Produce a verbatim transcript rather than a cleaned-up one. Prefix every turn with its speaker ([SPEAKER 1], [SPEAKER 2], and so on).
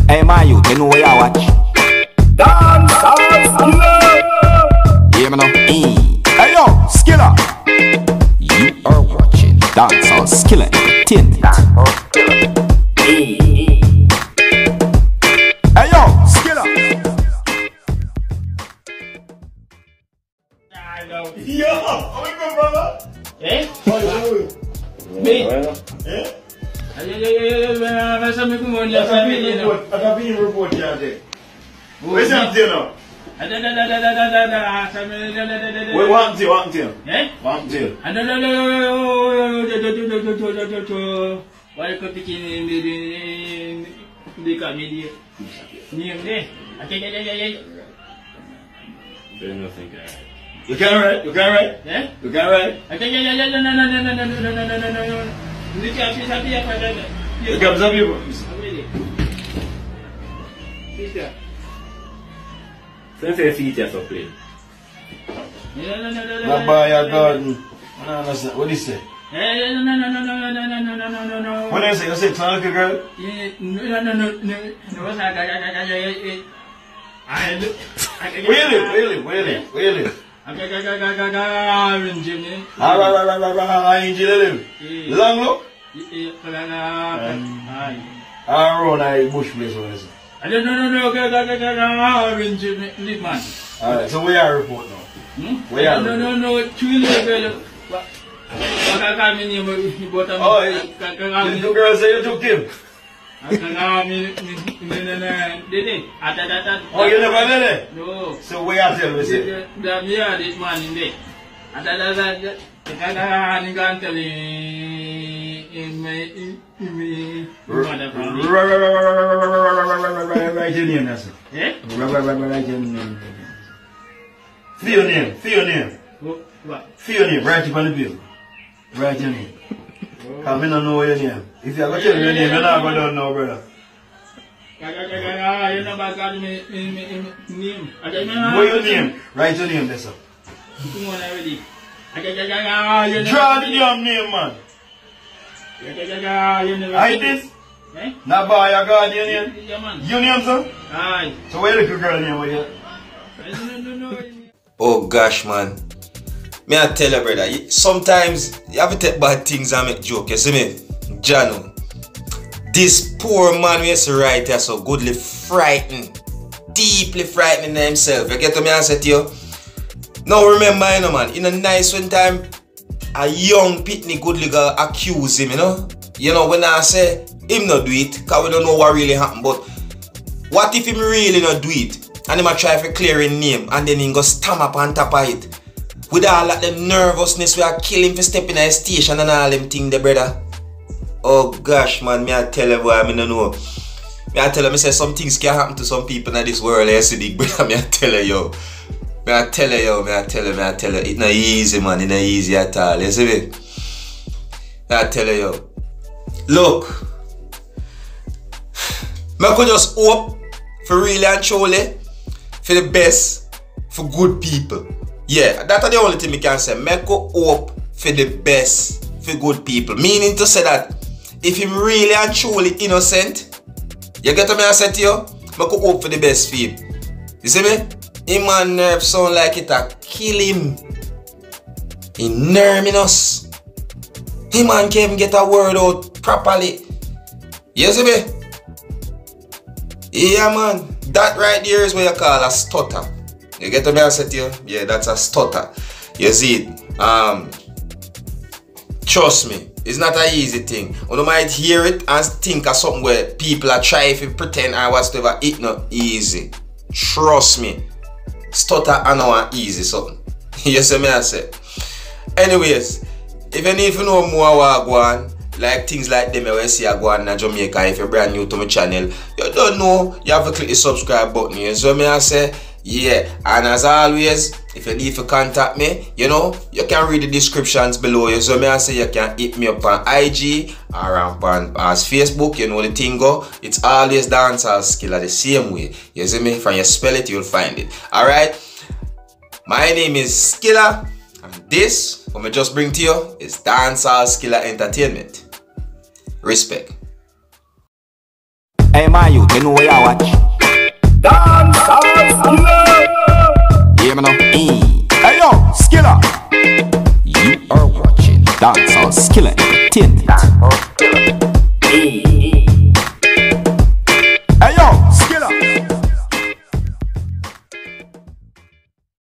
[SPEAKER 1] Hey, my youth, you know where you watch? Dancehall Skilla. Hear me now? Hey, yo, Skilla. You are watching Dancehall Skilla Entertainment. Hey, yo, Skilla.
[SPEAKER 2] Yo, how you going, brother?
[SPEAKER 3] Eh?
[SPEAKER 2] How you doing?
[SPEAKER 3] Me?
[SPEAKER 2] Eh?
[SPEAKER 3] I got
[SPEAKER 2] been in report the other day. Where's that dinner? Wait, what happened to you? What happened to you?
[SPEAKER 3] Eh?
[SPEAKER 2] What happened to you?
[SPEAKER 3] Why you come picking the comedy? Near there. I can't get
[SPEAKER 2] There's nothing, guys. You can't write? You can't write?
[SPEAKER 3] Eh?
[SPEAKER 2] You can't write?
[SPEAKER 3] I can't get no, no, no, no, no, no, no, no, no, no, no, no. You can't see something up there.
[SPEAKER 2] You can't some people.
[SPEAKER 3] Sister.
[SPEAKER 2] Send your feet here for play.
[SPEAKER 3] No, no, no, no, no.
[SPEAKER 2] Not by your garden. I don't understand. What do you say?
[SPEAKER 3] No, no, no, no, no, no, no, no, no, no, no, no.
[SPEAKER 2] What do you say? You say, son of a girl?
[SPEAKER 3] No, no, no, no, no. What's that? I look.
[SPEAKER 2] Where you live? Where you live? Where you live? Where you live?
[SPEAKER 3] Orange, Jimmy.
[SPEAKER 2] Ah, right, right, right, right, right. Orange, you live? Long look? Ah, round a bush place, what is it?
[SPEAKER 3] I don't know, no, no, orange, live man.
[SPEAKER 2] Alright, so where are you report now?
[SPEAKER 3] Hmm?
[SPEAKER 2] Where are you?
[SPEAKER 3] No, no, no, two little girl. What I call me name, but I'm.
[SPEAKER 2] Oh, the two girls say you took him.
[SPEAKER 3] I can't did it?
[SPEAKER 2] Oh, you never did it?
[SPEAKER 3] No.
[SPEAKER 2] So where are you? Say?
[SPEAKER 3] The mirror, this man in there. I can't tell him in my
[SPEAKER 2] Write your name, that's it.
[SPEAKER 3] Eh?
[SPEAKER 2] Write your name. Feel your name, feel your name.
[SPEAKER 3] What?
[SPEAKER 2] Feel your name, write it on the bill. Write your name. Because I don't know your name. If you have to tell me your name, you're not going to know, brother.
[SPEAKER 3] You never got me name.
[SPEAKER 2] What your name? Write your name, that's it.
[SPEAKER 3] Come on already.
[SPEAKER 2] Draw the damn name, man. Hide this?
[SPEAKER 3] Eh?
[SPEAKER 2] Not by your guardian name?
[SPEAKER 3] Yeah, man.
[SPEAKER 2] Your name, sir?
[SPEAKER 3] Aye.
[SPEAKER 2] So where the girl name over here?
[SPEAKER 3] No, no, no.
[SPEAKER 4] Oh gosh, man. Me I tell you, brother, you, sometimes you have to take bad things and make joke, you see me? Jano. This poor man we used to write here so goodly frightened. Deeply frightening himself. You get to me and say to you? Now remember, you know, man, in a nice one time, a young pitney goodly girl accuse him, you know? You know, when I say him not do it, because we don't know what really happened, but what if him really not do it? And him a try to clear his name and then he go stamp up on top of it. With all that the nervousness we are kill him for stepping at his station and all them things, the brother. Oh gosh, man, me I tell you, boy, I mean, I know. Me I tell you, me say some things can happen to some people in this world, you see, brother, me I tell you, yo. Me I tell you, yo, me I tell you, me I tell you, it's not easy, man, it's not easy at all, you see me? Me I tell you, yo. Look, me I could just hope for really and truly for the best for good people. Yeah, that's the only thing I can say. Make hope for the best for good people. Meaning to say that if him really and truly innocent, you get what I say to you? Make hope for the best for him. You see me? Him and nerve sound like it a kill him. He nerving us. Him man can't even get a word out properly. You see me? Yeah, man. That right there is what you call a stutter. You get what I say to you? Yeah, that's a stutter. You see it? Um, trust me, it's not an easy thing. You might hear it and think of something where people are trying to pretend or whatever. It's not easy. Trust me. Stutter and not easy something. You see me I say? Anyways, if you need to know more what go on, like things like them I see I go on in Jamaica, if you're brand new to my channel, you don't know, you have to click the subscribe button. You see me I say? Yeah, and as always, if you need to contact me, you know, you can read the descriptions below. You so me I say you can hit me up on I G or on as Facebook, you know the thing go. It's always Dancehall Skilla the same way. You see me? From you spell it, you'll find it. Alright. My name is Skilla, and this, what I just bring to you, is Dancehall Skilla Entertainment. Respect.
[SPEAKER 1] Hey my youth, you know what you watch? Dancehall Skilla. Hear me now? E. Hey yo, Skilla. You are watching Dancehall Skilla Entertainment.